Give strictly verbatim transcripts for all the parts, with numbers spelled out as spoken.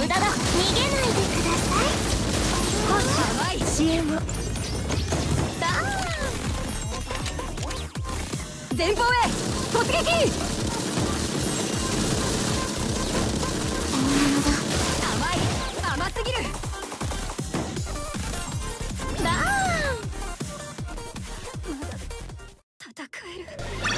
無駄だ。逃げないでください。少し支援を。だー前方へ突撃。本物だ。甘い。甘すぎる。だーまだ戦える。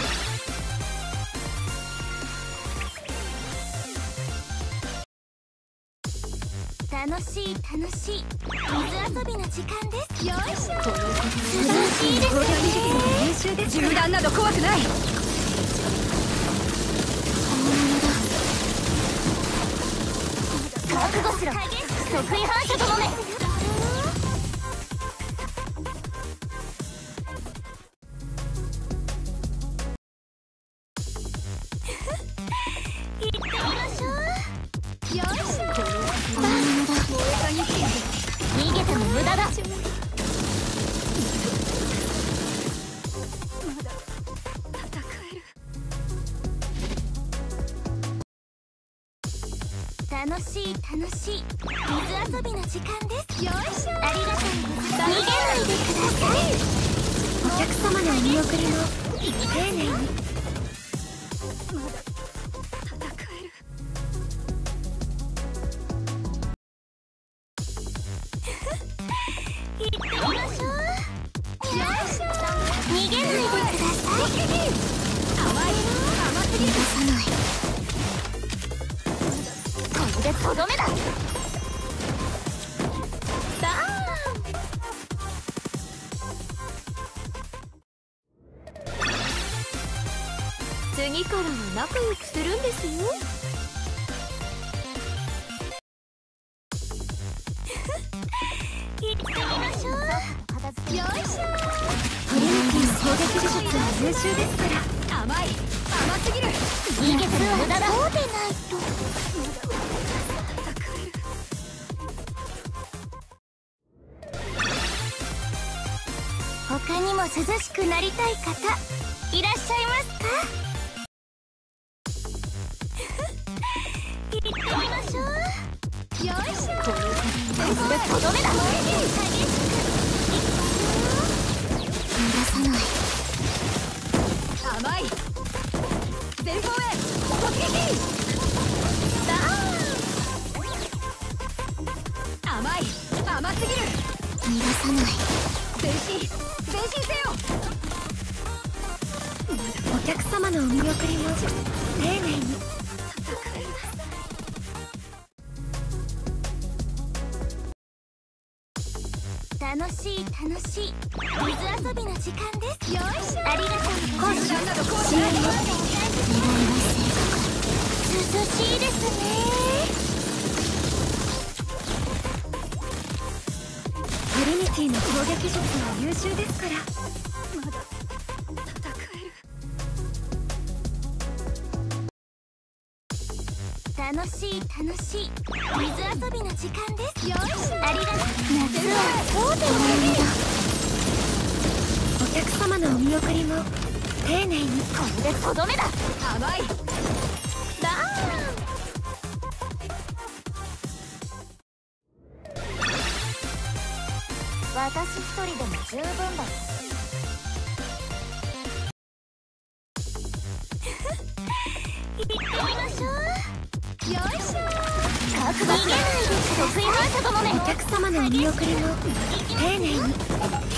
楽しい楽しい水遊びの時間です。よいしょ。涼しいですね。優秀です。銃弾など怖くない。本物だ。覚悟しろ。即位反射ともめ。行ってみましょう。よいしょ。逃げても無駄だ。まだ戦える。楽しい楽しい水遊びの時間です。よいしょ。ありがとうございます。逃げないでください。お客様のお見送りも丁寧に。まだ戦える。行ってみましょう。よいしょ。逃げないでください。甘い。甘すぎる。逃がさない。これでとどめだ。だー次からは仲良くするんですよ。行ってみましょう。よいしょ。トリニティの攻撃技術は優秀ですから。甘い。甘すぎる。逃げても無駄だ。そうでないと。他にも涼しくなりたい方いらっしゃいますか？行ってみましょう。よいしょ。これでとどめだ。逃がさない。甘い。前方へ突撃。だー甘い。甘すぎる。逃がさない。前進前進せよ。お客様のお見送りも丁寧に。楽しい楽しい水遊びの時間です。よいしょ。ありがとうございます。支援を。涼しいですね。トリニティの攻撃術は優秀ですから。まだ戦える。楽しい楽しい水遊びの時間です。よいしょ。ありがとう。夏はそうでもないんだ。お客様のお見送りも丁寧に。これでとどめだ。甘い。だー私一人でも十分だ。行ってみましょう。よいしょ。覚悟。逃げないでください。お客様のお見送りも丁寧に。